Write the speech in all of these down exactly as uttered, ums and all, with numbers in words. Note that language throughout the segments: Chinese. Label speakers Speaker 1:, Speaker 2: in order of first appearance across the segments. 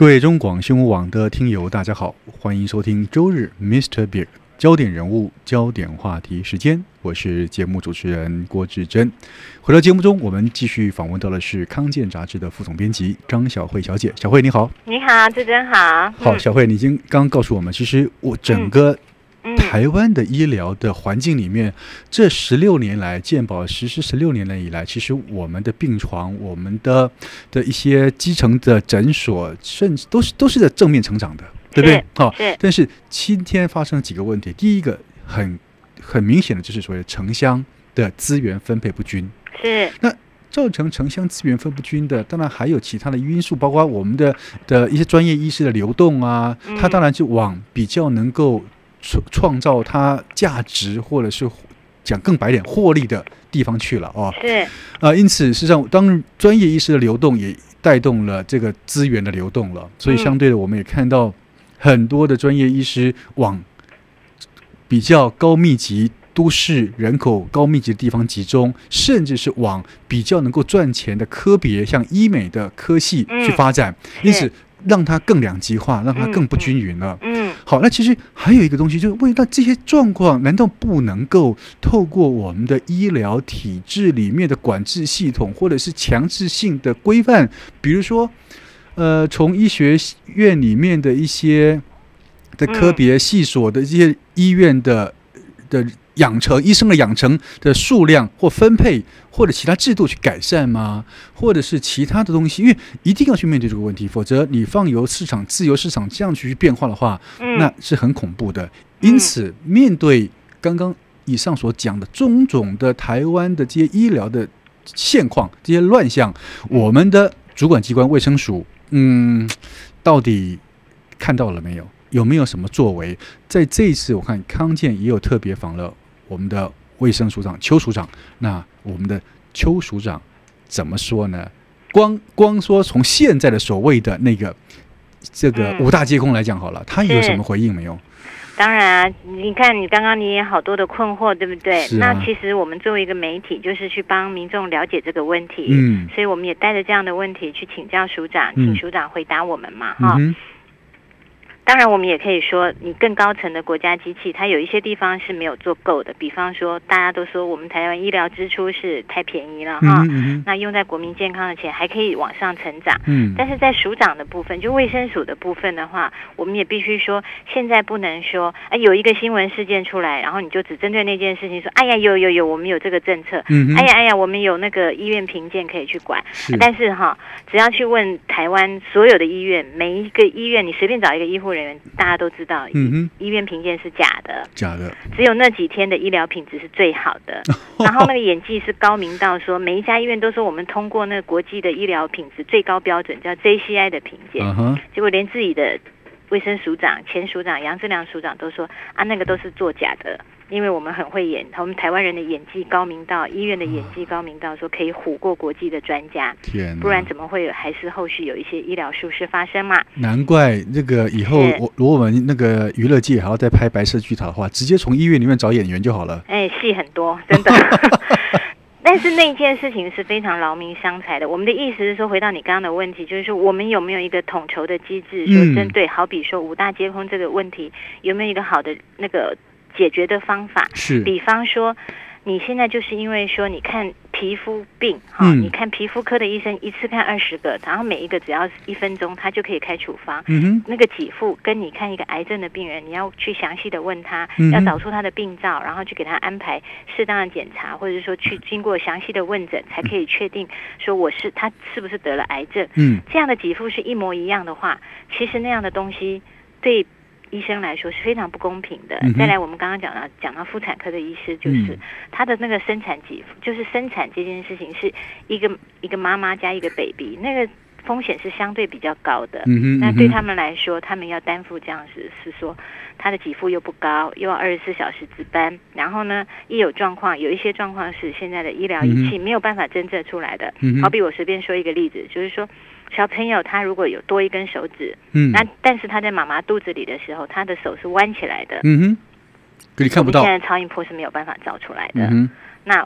Speaker 1: 各位中广新闻网的听友，大家好，欢迎收听周日 Mister Big 焦点人物、焦点话题时间，我是节目主持人郭志珍。回到节目中，我们继续访问到的是康健杂志的副总编辑张晓慧小姐。小慧你好。
Speaker 2: 你好，志珍好。
Speaker 1: 好，小慧，你已经刚告诉我们，其实我整个台湾的医疗的环境里面，这十六年来，健保实施十六年来以来，其实我们的病床、我们的的一些基层的诊所，甚至都是都是在正面成长的，对不对？好，但是今天发生了几个问题。第一个很很明显的就是所谓的城乡的资源分配不均。
Speaker 2: 是。
Speaker 1: 那造成城乡资源分不均的，当然还有其他的因素，包括我们的的一些专业医师的流动啊，嗯、它当然就往比较能够创造它价值，或者是讲更白点获利的地方去了哦。
Speaker 2: 是。
Speaker 1: 呃，因此事实上，当专业医师的流动也带动了这个资源的流动了，所以相对的，我们也看到很多的专业医师往比较高密集、都市人口高密集的地方集中，甚至是往比较能够赚钱的科别，像医美的科系去发展，嗯、因此让它更两极化，让它更不均匀了。
Speaker 2: 嗯。嗯
Speaker 1: 好，那其实还有一个东西，就是为了这些状况，难道不能够透过我们的医疗体制里面的管制系统，或者是强制性的规范，比如说，呃，从医学院里面的一些的科别系所的这些医院的的养成医生的养成的数量或分配，或者其他制度去改善吗？或者是其他的东西？因为一定要去面对这个问题，否则你放由市场、自由市场这样去变化的话，嗯、那是很恐怖的。因此，面对刚刚以上所讲的种种的台湾的这些医疗的现况、这些乱象，我们的主管机关卫生署，嗯，到底看到了没有？有没有什么作为？在这一次，我看康健也有特别访了我们的卫生署长邱署长。那我们的邱署长怎么说呢？光光说从现在的所谓的那个这个五大皆空来讲好了，嗯、他有什么回应没有？
Speaker 2: 当然啊，你看你刚刚你也好多的困惑，对不对？
Speaker 1: 啊、
Speaker 2: 那其实我们作为一个媒体，就是去帮民众了解这个问题，
Speaker 1: 嗯，
Speaker 2: 所以我们也带着这样的问题去请教署长，请署长回答我们嘛，哈、
Speaker 1: 嗯。
Speaker 2: 当然，我们也可以说，你更高层的国家机器，它有一些地方是没有做够的。比方说，大家都说我们台湾医疗支出是太便宜了哈，
Speaker 1: 嗯嗯、
Speaker 2: 那用在国民健康的钱还可以往上成长。
Speaker 1: 嗯，
Speaker 2: 但是在署长的部分，就卫生署的部分的话，我们也必须说，现在不能说，哎，有一个新闻事件出来，然后你就只针对那件事情说，哎呀，有有有，我们有这个政策，
Speaker 1: 嗯、
Speaker 2: 哎呀哎呀，我们有那个医院评鉴可以去管。是但是哈，只要去问台湾所有的医院，每一个医院，你随便找一个医护人员，大家都知道，
Speaker 1: 嗯、
Speaker 2: 医院评鉴是假的，
Speaker 1: 假的，
Speaker 2: 只有那几天的医疗品质是最好的。然后那个演技是高明到说，每一家医院都说我们通过那个国际的医疗品质最高标准，叫 J C I 的评鉴，
Speaker 1: uh-huh.
Speaker 2: 结果连自己的卫生署长、前署长杨志良署长都说啊，那个都是作假的。因为我们很会演，我们台湾人的演技高明到，医院的演技高明到，说可以唬过国际的专家，
Speaker 1: 天，
Speaker 2: 不然怎么会还是后续有一些医疗疏失发生嘛？
Speaker 1: 难怪这个以后我如果我们那个娱乐界还要再拍白色巨塔的话，直接从医院里面找演员就好了。
Speaker 2: 哎，戏很多，真的。但是那件事情是非常劳民伤财的。我们的意思是说，回到你刚刚的问题，就是说我们有没有一个统筹的机制，说针对、嗯、好比说五大皆空这个问题，有没有一个好的那个解决的方法？
Speaker 1: 是，
Speaker 2: 比方说，你现在就是因为说，你看皮肤病哈、
Speaker 1: 嗯，
Speaker 2: 你看皮肤科的医生一次看二十个，然后每一个只要一分钟，他就可以开处方。
Speaker 1: 嗯哼，
Speaker 2: 那个给付跟你看一个癌症的病人，你要去详细的问他，
Speaker 1: 嗯、
Speaker 2: 要找出他的病灶，然后去给他安排适当的检查，或者说去经过详细的问诊，才可以确定说我是他是不是得了癌症。
Speaker 1: 嗯，
Speaker 2: 这样的给付是一模一样的话，其实那样的东西对医生来说是非常不公平的。
Speaker 1: 嗯、
Speaker 2: 再来，我们刚刚讲到讲到妇产科的医师，就是、嗯、他的那个生产给付，就是生产这件事情是一个一个妈妈加一个 baby， 那个风险是相对比较高的。
Speaker 1: 嗯、
Speaker 2: 那对他们来说，他们要担负这样子是说，他的给付又不高，又要二十四小时值班，然后呢，一有状况，有一些状况是现在的医疗仪器没有办法侦测出来的。
Speaker 1: 嗯、
Speaker 2: 好比我随便说一个例子，就是说。小朋友他如果有多一根手指，
Speaker 1: 嗯，
Speaker 2: 那但是他在妈妈肚子里的时候，他的手是弯起来的，
Speaker 1: 嗯哼，可你看不到。
Speaker 2: 现在超音波是没有办法照出来的。
Speaker 1: 嗯、
Speaker 2: 那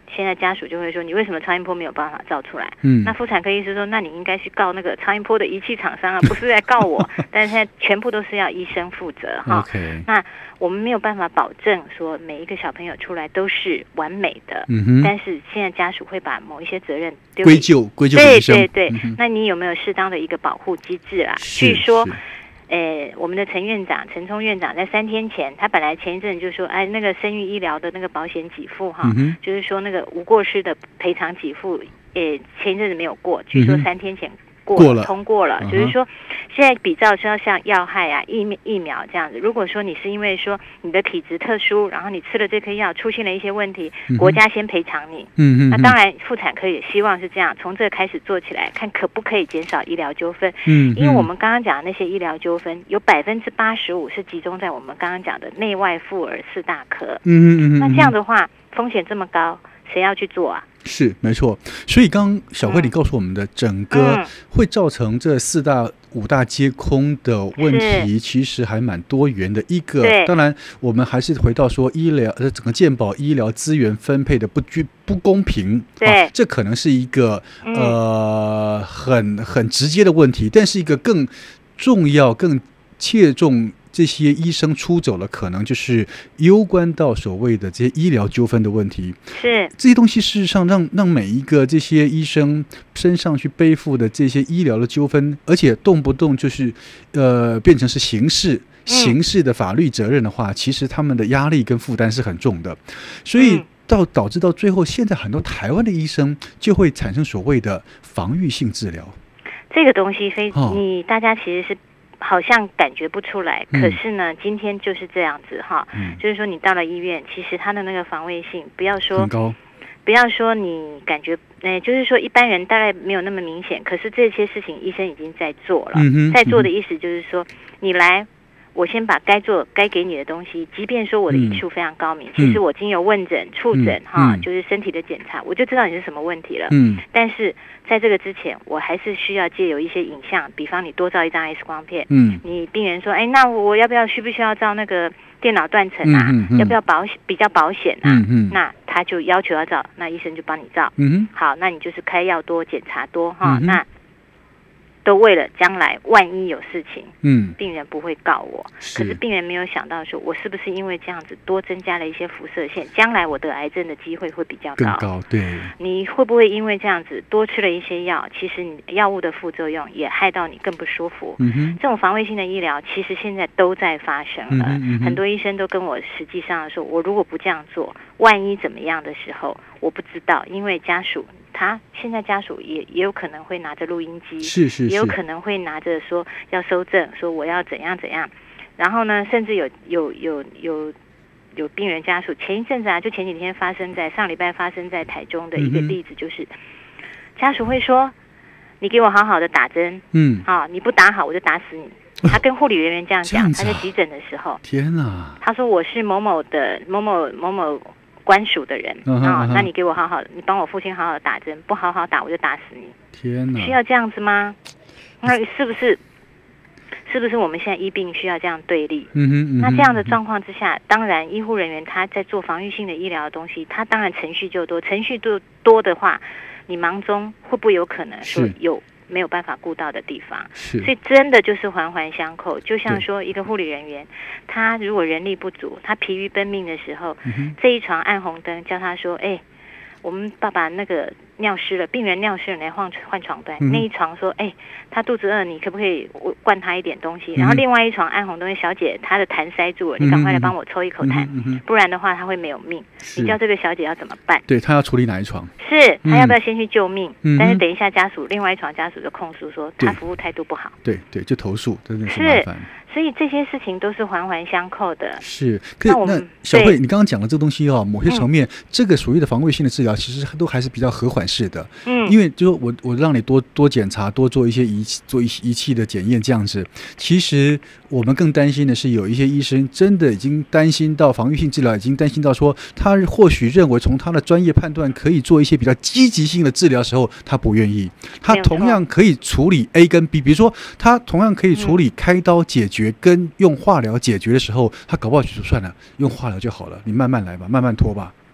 Speaker 2: 现在家属就会说，你为什么超音波没有办法照出来？
Speaker 1: 嗯，
Speaker 2: 那妇产科医师说，那你应该去告那个超音波的仪器厂商啊，不是在告我。但是现在全部都是要医生负责哈。
Speaker 1: Okay.
Speaker 2: 那我们没有办法保证说每一个小朋友出来都是完美的，
Speaker 1: 嗯哼，
Speaker 2: 但是现在家属会把某一些责任丢
Speaker 1: 归咎归咎给医生。
Speaker 2: 对对对、
Speaker 1: 嗯，
Speaker 2: 那你有没有适当的一个保护机制啦？据说。诶，我们的陈院长、陈聪院长在三天前，他本来前一阵就说，哎，那个生育医疗的那个保险给付哈、
Speaker 1: 嗯，
Speaker 2: 就是说那个无过失的赔偿给付，诶，前一阵子没有过，据说三天前过了，
Speaker 1: 过了
Speaker 2: 通过了，
Speaker 1: 嗯、
Speaker 2: 就是说现在比照说像药害啊、疫疫苗这样子，如果说你是因为说你的体质特殊，然后你吃了这颗药出现了一些问题，
Speaker 1: 嗯、
Speaker 2: 国家先赔偿你。
Speaker 1: 嗯嗯，
Speaker 2: 那当然妇产科也希望是这样，从这开始做起来，看可不可以减少医疗纠纷。
Speaker 1: 嗯，
Speaker 2: 因为我们刚刚讲的那些医疗纠纷，有百分之八十五是集中在我们刚刚讲的内外妇儿四大科。
Speaker 1: 嗯嗯嗯，
Speaker 2: 那这样的话，风险这么高，谁要去做啊？
Speaker 1: 是没错，所以刚刚小慧你告诉我们的，整个会造成这四大五大皆空的问题，其实还蛮多元的。一个，当然我们还是回到说医疗呃整个健保医疗资源分配的不均不公平，
Speaker 2: 对、
Speaker 1: 啊，这可能是一个呃很很直接的问题，但是一个更重要、更切中。这些医生出走了，可能就是攸关到所谓的这些医疗纠纷的问题。
Speaker 2: 是
Speaker 1: 这些东西，事实上让让每一个这些医生身上去背负的这些医疗的纠纷，而且动不动就是呃变成是刑事刑事的法律责任的话，嗯、其实他们的压力跟负担是很重的。所以到导致到最后，现在很多台湾的医生就会产生所谓的防御性治疗。
Speaker 2: 这个东西非、
Speaker 1: 哦、
Speaker 2: 你大家其实是。好像感觉不出来，
Speaker 1: 嗯、
Speaker 2: 可是呢，今天就是这样子哈、
Speaker 1: 嗯，
Speaker 2: 就是说你到了医院，其实他的那个防卫性，不要说
Speaker 1: 很高，
Speaker 2: 不要说你感觉，哎，就是说一般人大概没有那么明显，可是这些事情医生已经在做了，
Speaker 1: 嗯、
Speaker 2: 在做的意思就是说，你来。我先把该做该给你的东西，即便说我的医术非常高明，嗯、其实我经由问诊、触诊哈、嗯，就是身体的检查，我就知道你是什么问题了。
Speaker 1: 嗯，
Speaker 2: 但是在这个之前，我还是需要借由一些影像，比方你多照一张 X 光片。
Speaker 1: 嗯，
Speaker 2: 你病人说，哎，那我要不要需不需要照那个电脑断层啊？
Speaker 1: 嗯嗯、
Speaker 2: 要不要保比较保险啊？
Speaker 1: 嗯嗯，
Speaker 2: 那他就要求要照，那医生就帮你照。
Speaker 1: 嗯
Speaker 2: 好，那你就是开药多，检查多哈、
Speaker 1: 嗯，
Speaker 2: 那。都为了将来万一有事情，
Speaker 1: 嗯，
Speaker 2: 病人不会告我，
Speaker 1: 是
Speaker 2: 可是病人没有想到说，我是不是因为这样子多增加了一些辐射线，将来我得癌症的机会会比较高。
Speaker 1: 更高，对。
Speaker 2: 你会不会因为这样子多吃了一些药，其实你药物的副作用也害到你更不舒服？
Speaker 1: 嗯哼，
Speaker 2: 这种防卫性的医疗其实现在都在发生了，
Speaker 1: 嗯嗯、
Speaker 2: 很多医生都跟我实际上说，我如果不这样做，万一怎么样的时候，我不知道，因为家属。他现在家属也也有可能会拿着录音机，
Speaker 1: 是是是，
Speaker 2: 也有可能会拿着说要搜证，说我要怎样怎样，然后呢，甚至有有有有有病人家属，前一阵子啊，就前几天发生在上礼拜发生在台中的一个例子，就是、嗯、家属会说，你给我好好的打针，
Speaker 1: 嗯，
Speaker 2: 啊，你不打好我就打死你。他跟护理人员这样讲，
Speaker 1: 啊、
Speaker 2: 他在急诊的时候，
Speaker 1: 天哪，
Speaker 2: 他说我是某某的某某某某。官属的人啊、
Speaker 1: 嗯哦，
Speaker 2: 那你给我好好，你帮我父亲好好的打针，不好好打我就打死你。
Speaker 1: 天哪，
Speaker 2: 需要这样子吗？那是不是？是不是我们现在医病需要这样对立？
Speaker 1: 嗯哼，嗯哼，
Speaker 2: 那这样的状况之下，当然医护人员他在做防御性的医疗的东西，他当然程序就多，程序多多的话，你忙中会不会有可能说有？没有办法顾到的地方，
Speaker 1: 是，
Speaker 2: 所以真的就是环环相扣。就像说一个护理人员，他如果人力不足，他疲于奔命的时候，
Speaker 1: 嗯、
Speaker 2: 这一床暗红灯叫他说：“哎、欸，我们爸爸那个尿湿了，病人尿湿了，来换换床单。嗯”那一床说：“哎、欸，他肚子饿，你可不可以灌他一点东西？”嗯、然后另外一床暗红灯，小姐她的痰塞住了，嗯、你赶快来帮我抽一口痰，
Speaker 1: 嗯、
Speaker 2: 不然的话她会没有命。你叫这个小姐要怎么办？
Speaker 1: 对，她要处理哪一床？
Speaker 2: 是她要不要先去救命？
Speaker 1: 嗯、
Speaker 2: 但是等一下家属另外一床家属就控诉说她服务态度不好。
Speaker 1: 对对，就投诉，真的是麻烦。
Speaker 2: 所以这些事情都是环环相扣的。
Speaker 1: 是，可是那小慧，你刚刚讲的这个东西哦，某些层面，嗯、这个所谓的防卫性的治疗，其实都还是比较和缓式的。
Speaker 2: 嗯，
Speaker 1: 因为就说我我让你多多检查，多做一些仪器做仪器的检验，这样子。其实我们更担心的是，有一些医生真的已经担心到防御性治疗，已经担心到说，他或许认为从他的专业判断可以做一些比较积极性的治疗的时候，他不愿意。他同样可以处理 A 跟 B， 比如说他同样可以处理开刀解决。跟用化疗解决的时候，他搞不好就说算了，用化疗就好了，你慢慢来吧，慢慢拖吧。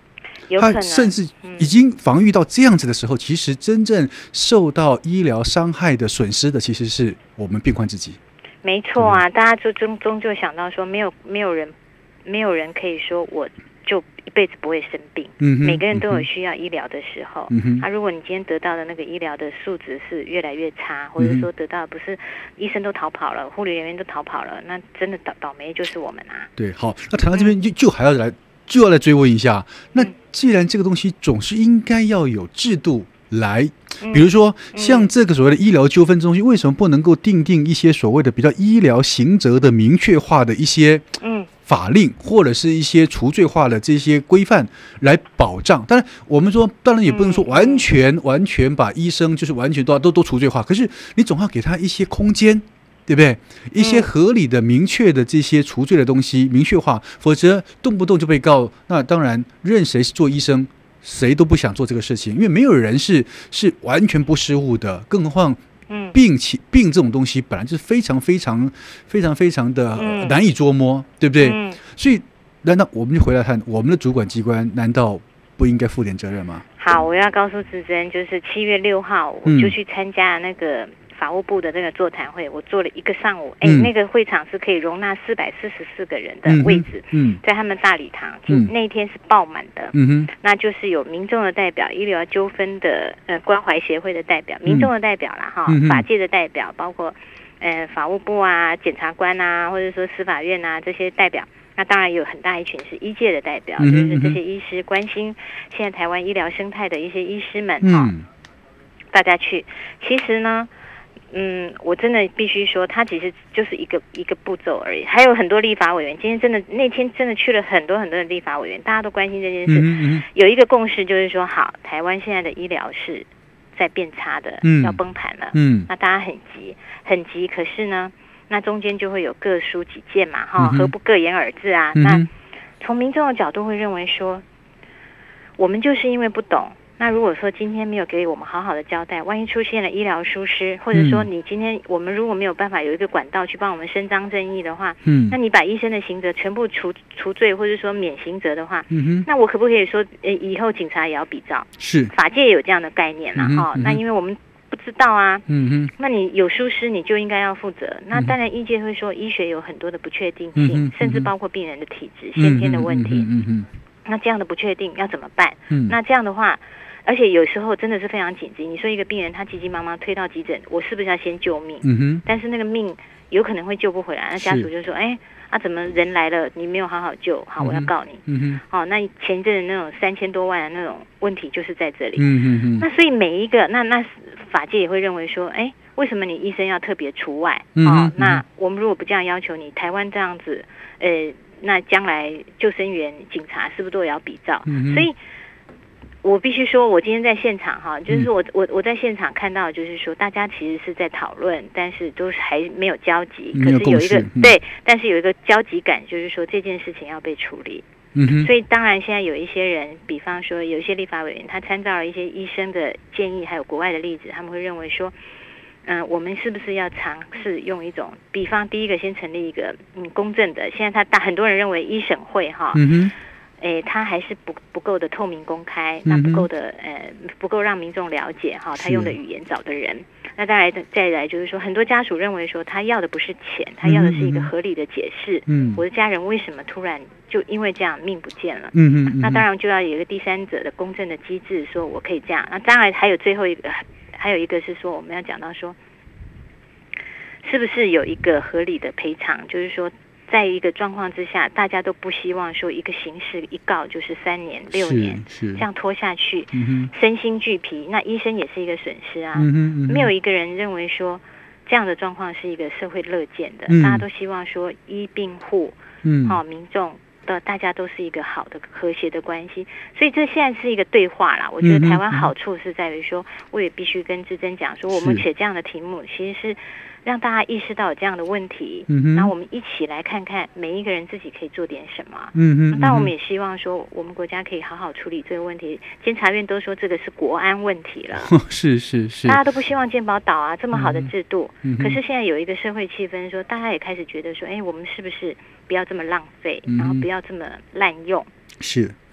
Speaker 1: 他
Speaker 2: 有可能
Speaker 1: 甚至已经防御到这样子的时候，嗯、其实真正受到医疗伤害的损失的，其实是我们病患自己。
Speaker 2: 没错啊，大家就终终究想到说，没有没有人没有人可以说我就一辈子不会生病。嗯，每个人都有需要医疗的时候。嗯哼，啊，如果你今天得到的那个医疗的素质是越来越差，或者说得到不是医生都逃跑了，护理人员都逃跑了，那真的倒倒霉就是我们啊。
Speaker 1: 对，好，那谈到这边就就还要来就要来追问一下，那既然这个东西总是应该要有制度来，比如说像这个所谓的医疗纠纷中心，为什么不能够订定一些所谓的比较医疗刑责的明确化的一些法令，或者是一些除罪化的这些规范来保障？当然，我们说当然也不能说完全完全把医生就是完全都都都除罪化，可是你总要给他一些空间。对不对？一些合理的、明确的这些除罪的东西明确化，否则动不动就被告，那当然任谁做医生，谁都不想做这个事情，因为没有人是是完全不失误的，更何况病起病这种东西本来就是非常非常非常非常的难以捉摸，对不对？所以，难道我们就回来看我们的主管机关，难道不应该负点责任吗？
Speaker 2: 好，我要告诉志珍，就是七月六号我就去参加那个法务部的这个座谈会，我做了一个上午，哎、嗯，那个会场是可以容纳四百四十四个人的位置，嗯，在他们大礼堂，嗯，那一天是爆满的，嗯哼，那就是有民众的代表、医疗纠纷的呃关怀协会的代表、民众的代表啦，哈、嗯，法界的代表，包括呃法务部啊、检察官啊，或者说司法院啊这些代表。那当然有很大一群是医界的代表，嗯、就是这些医师关心现在台湾医疗生态的一些医师们哈、嗯，大家去。其实呢，嗯，我真的必须说，它其实就是一个一个步骤而已。还有很多立法委员，今天真的那天真的去了很多很多的立法委员，大家都关心这件事。嗯嗯、有一个共识就是说，好，台湾现在的医疗是在变差的，嗯、要崩盘了。嗯，那大家很急，很急。可是呢？那中间就会有各抒己见嘛，哈、嗯，何不各言而至啊？嗯、那从民众的角度会认为说，我们就是因为不懂。那如果说今天没有给我们好好的交代，万一出现了医疗疏失，或者说你今天我们如果没有办法有一个管道去帮我们伸张正义的话，嗯，那你把医生的刑责全部除除罪，或者说免刑责的话，嗯哼，那我可不可以说，呃，以后警察也要比照？是，法界也有这样的概念啦，哈、嗯。那因为我们不知道啊，嗯哼，那你有疏失你就应该要负责。那当然，医界会说医学有很多的不确定性，嗯、甚至包括病人的体质、先天的问题。嗯嗯、那这样的不确定要怎么办？嗯、那这样的话，而且有时候真的是非常紧急。你说一个病人他急急忙忙推到急诊，我是不是要先救命？嗯哼，但是那个命有可能会救不回来，那家属就说：“哎。”啊，怎么人来了，你没有好好救，好，我要告你。嗯哼，好、哦，那前一阵的那种三千多万的那种问题就是在这里。嗯哼哼。那所以每一个，那那法界也会认为说，哎，为什么你医生要特别除外？嗯、哦，那我们如果不这样要求你，台湾这样子，呃，那将来救生员、警察是不是都也要比照？嗯、所以。我必须说，我今天在现场哈，就是我我我在现场看到，就是说大家其实是在讨论，但是都是还没有交集。可是有一个、嗯、对，但是有一个交集感，就是说这件事情要被处理。嗯哼。所以当然现在有一些人，比方说有一些立法委员，他参照了一些医生的建议，还有国外的例子，他们会认为说，嗯、呃，我们是不是要尝试用一种，比方第一个先成立一个嗯公正的，现在他大很多人认为医审会哈。嗯哼。诶，它还是不不够的透明公开，那不够的呃不够让民众了解哈，他用的语言找的人。那再来再来就是说，很多家属认为说，他要的不是钱，他要的是一个合理的解释。嗯，我的家人为什么突然就因为这样命不见了？嗯嗯，那当然就要有一个第三者的公正的机制，说我可以这样。那当然还有最后一个，还有一个是说，我们要讲到说，是不是有一个合理的赔偿？就是说。在一个状况之下，大家都不希望说一个刑事一告就是三年六年这样拖下去，嗯、身心俱疲。那医生也是一个损失啊，嗯嗯、没有一个人认为说这样的状况是一个社会乐见的。嗯、大家都希望说医病护，嗯，好、哦、民众的大家都是一个好的和谐的关系。所以这现在是一个对话啦。我觉得台湾好处是在于说，我也必须跟志珍讲说，我们写这样的题目其实是。让大家意识到有这样的问题，嗯、然后我们一起来看看每一个人自己可以做点什么。嗯嗯。但我们也希望说，我们国家可以好好处理这个问题。监察院都说这个是国安问题了，
Speaker 1: 是是是，
Speaker 2: 大家都不希望健保倒啊，这么好的制度。嗯、可是现在有一个社会气氛说，大家也开始觉得说，哎，我们是不是不要这么浪费，嗯、然后不要这么滥用？
Speaker 1: 是。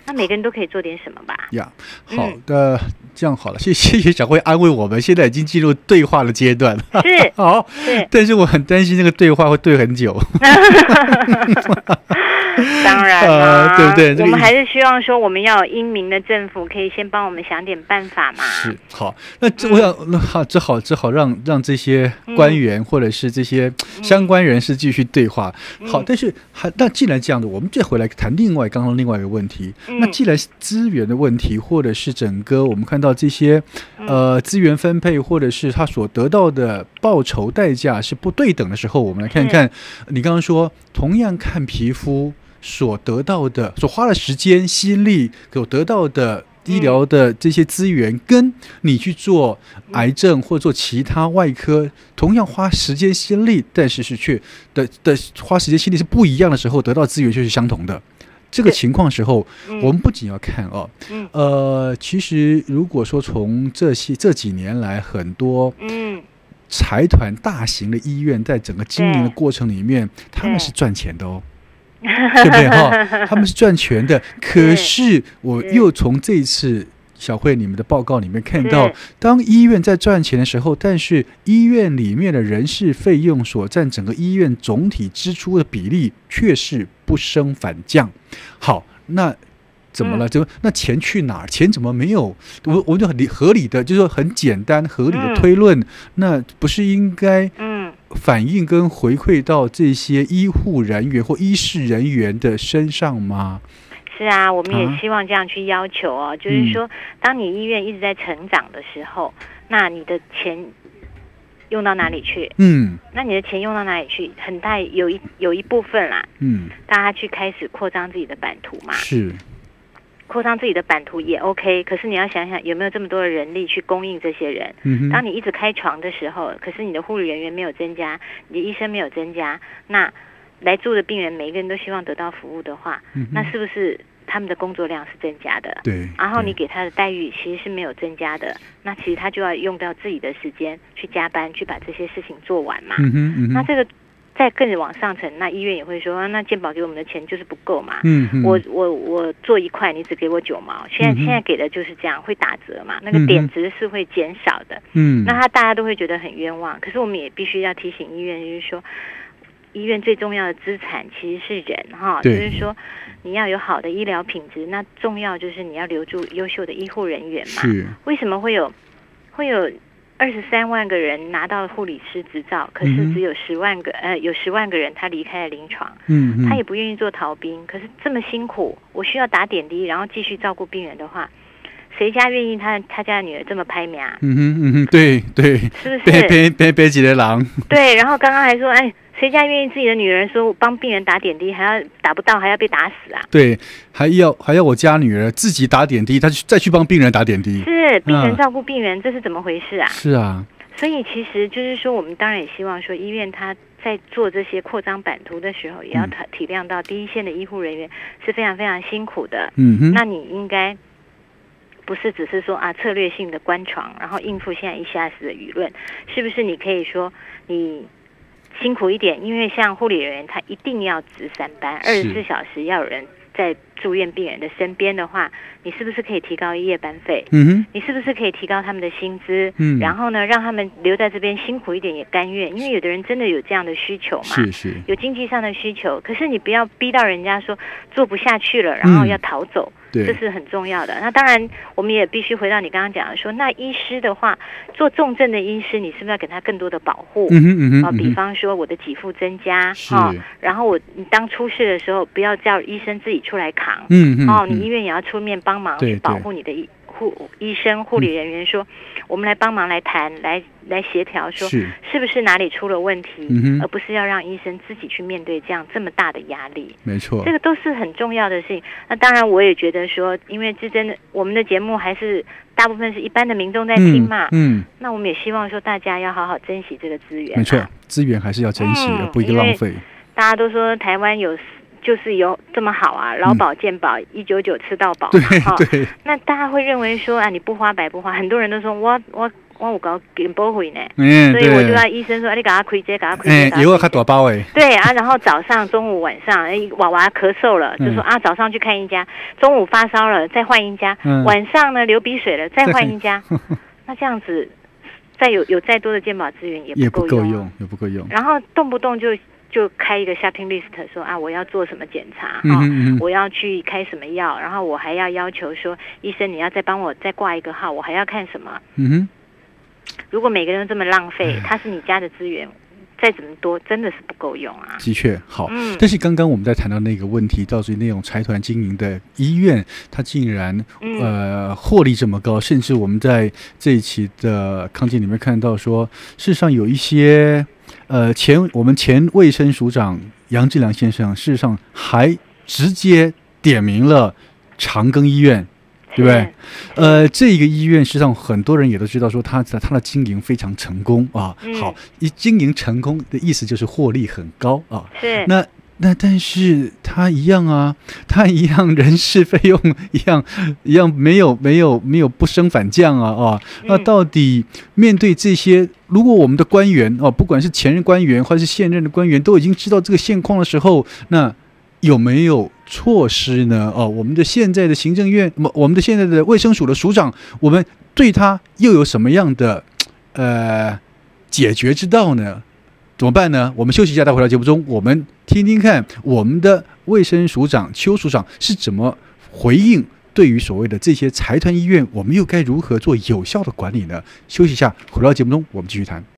Speaker 2: 那每个人都可以做点什么吧。
Speaker 1: 呀，好的，嗯、这样好了，谢谢谢小慧安慰我们，现在已经进入对话的阶段了。
Speaker 2: 是，
Speaker 1: 好，
Speaker 2: 是，
Speaker 1: 但是我很担心那个对话会对很久。
Speaker 2: 当然啦、
Speaker 1: 呃，对不对？
Speaker 2: 我们还是希望说，我们要有英明的政府，可以先帮我们想点办法嘛。
Speaker 1: 是，好，那这我想，那、嗯、好，只好只好让让这些官员、嗯、或者是这些相关人士继续对话。嗯、好，但是还那既然这样的，我们再回来谈另外刚刚另外一个问题。嗯、那既然资源的问题，或者是整个我们看到这些呃资源分配，或者是他所得到的报酬代价是不对等的时候，我们来看看，你刚刚说同样看皮肤。所得到的，所花的时间、心力，所得到的医疗的这些资源，嗯、跟你去做癌症或做其他外科，同样花时间、心力，但是是却的的花时间、心力是不一样的时候，得到资源却是相同的。这个情况时候，嗯、我们不仅要看哦，嗯、呃，其实如果说从这些这几年来，很多嗯。财团大型的医院在整个经营的过程里面，他们是赚钱的哦。对不对哈？他们是赚钱的，可是我又从这一次小慧你们的报告里面看到，当医院在赚钱的时候，但是医院里面的人事费用所占整个医院总体支出的比例却是不升反降。好，那怎么了？就、嗯、那钱去哪儿？钱怎么没有？我我就很合理的，就是说很简单合理的推论，嗯、那不是应该嗯。反映跟回馈到这些医护人员或医事人员的身上吗？
Speaker 2: 是啊，我们也希望这样去要求哦。啊、就是说，当你医院一直在成长的时候，嗯、那你的钱用到哪里去？嗯，那你的钱用到哪里去？很大有一有一部分啦，嗯，大家去开始扩张自己的版图嘛。是。扩张自己的版图也 OK， 可是你要想想有没有这么多的人力去供应这些人。嗯、当你一直开床的时候，可是你的护理人员没有增加，你的医生没有增加，那来住的病人每一个人都希望得到服务的话，嗯、那是不是他们的工作量是增加的？对。然后你给他的待遇其实是没有增加的，那其实他就要用到自己的时间去加班去把这些事情做完嘛。嗯哼嗯哼那这个。再更往上层，那医院也会说，啊、那健保给我们的钱就是不够嘛。嗯嗯。我我我做一块，你只给我九毛。现在、嗯、现在给的就是这样，会打折嘛？那个点值是会减少的。嗯。那他大家都会觉得很冤枉。可是我们也必须要提醒医院，就是说，医院最重要的资产其实是人哈，就是说你要有好的医疗品质，那重要就是你要留住优秀的医护人员嘛。是。为什么会有会有？二十三万个人拿到护理师执照，可是只有十万个、嗯、呃有十万个人他离开了临床，嗯，他也不愿意做逃兵。可是这么辛苦，我需要打点滴，然后继续照顾病人的话，谁家愿意他他家的女儿这么拍苗？嗯哼嗯哼，对对，是不是？别别别几的狼。对，然后刚刚还说，哎。谁家愿意自己的女人说帮病人打点滴，还要打不到还要被打死啊？对，还要还要我家女儿自己打点滴，她再去帮病人打点滴。是病人照顾病人，啊、这是怎么回事啊？是啊，所以其实就是说，我们当然也希望说，医院他在做这些扩张版图的时候，也要体谅到第一线的医护人员是非常非常辛苦的。嗯哼，那你应该不是只是说啊策略性的关床，然后应付现在一下子的舆论，是不是？你可以说你。辛苦一点，因为像护理人员，他一定要值三班，二十四小时要有人在住院病人的身边的话，你是不是可以提高夜班费？嗯哼，你是不是可以提高他们的薪资？嗯，然后呢，让他们留在这边辛苦一点也甘愿，因为有的人真的有这样的需求嘛，是是，有经济上的需求，可是你不要逼到人家说做不下去了，然后要逃走。嗯这是很重要的。那当然，我们也必须回到你刚刚讲的说，那医师的话，做重症的医师，你是不是要给他更多的保护？嗯哼嗯哼啊，比方说我的给付增加，哦，然后我你当出事的时候，不要叫医生自己出来扛，嗯嗯，哦，你医院也要出面帮忙去保护你的医护医生、护理人员说，嗯、我们来帮忙来谈，来来协调，说是是不是哪里出了问题，嗯、而不是要让医生自己去面对这样这么大的压力。没错，这个都是很重要的事情。那当然，我也觉得说，因为这真的我们的节目还是大部分是一般的民众在听嘛，嗯，嗯那我们也希望说大家要好好珍惜这个资源。没错，资源还是要珍惜，而、嗯、不一个浪费。大家都说台湾有。就是有这么好啊，劳保健保一九九吃到饱嘛，哈、嗯。那大家会认为说啊，你不花白不花。很多人都说我我我有搞给保费呢，
Speaker 1: 嗯，
Speaker 2: 所以我就要医生说，啊、你给他开这，给他开
Speaker 1: 这，哎，以后他大包哎，
Speaker 2: 对啊，然后早上、中午、晚上，哎，娃娃咳嗽了，就说、嗯、啊，早上去看一家，中午发烧了再换一家，嗯、晚上呢流鼻水了再换一家，那这样子，再有有再多的健保资源也不够用，
Speaker 1: 也不够用，
Speaker 2: 然后动不动就。就开一个 shopping list， 说啊，我要做什么检查、
Speaker 1: 嗯嗯
Speaker 2: 哦、我要去开什么药，然后我还要要求说，医生你要再帮我再挂一个号，我还要看什么？
Speaker 1: 嗯哼，
Speaker 2: 如果每个人都这么浪费，它是你家的资源，再怎么多，真的是不够用啊。
Speaker 1: 的确好，
Speaker 2: 嗯，
Speaker 1: 但是刚刚我们在谈到那个问题，到底那种财团经营的医院，它竟然、嗯、呃获利这么高，甚至我们在这一期的康健里面看到说，事实上有一些。呃，前我们前卫生署长杨志良先生，事实上还直接点名了长庚医院，对不对？呃，这个医院实际上很多人也都知道，说他的他的经营非常成功啊。嗯、好，一经营成功的意思就是获利很高啊。
Speaker 2: 是
Speaker 1: 那。那但是他一样啊，他一样人事费用一样一样没有没有没有不升反降啊啊！那到底面对这些，如果我们的官员哦，不管是前任官员或是现任的官员，都已经知道这个现况的时候，那有没有措施呢？哦，我们的现在的行政院，我们的现在的卫生署的署长，我们对他又有什么样的呃解决之道呢？怎么办呢？我们休息一下，待会儿到节目中，我们听听看我们的卫生署长邱署长是怎么回应对于所谓的这些财团医院，我们又该如何做有效的管理呢？休息一下，回到节目中，我们继续谈。